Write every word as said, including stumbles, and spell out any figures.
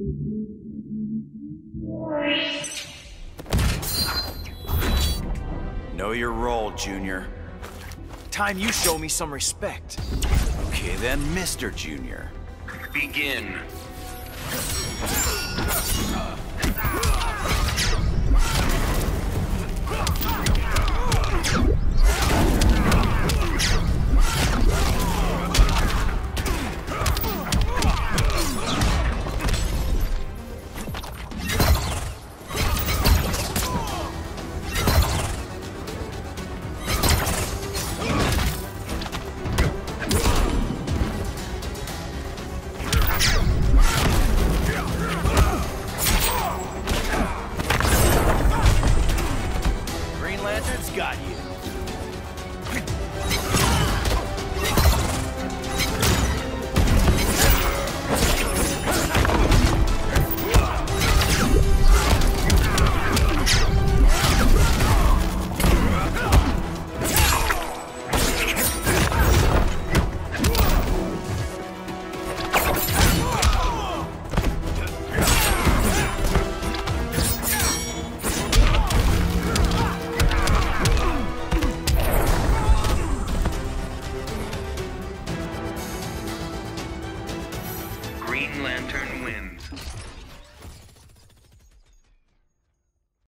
Know your role, Junior. Time you show me some respect. Okay then, Mister Junior. Begin. Got you. Green Lantern wins.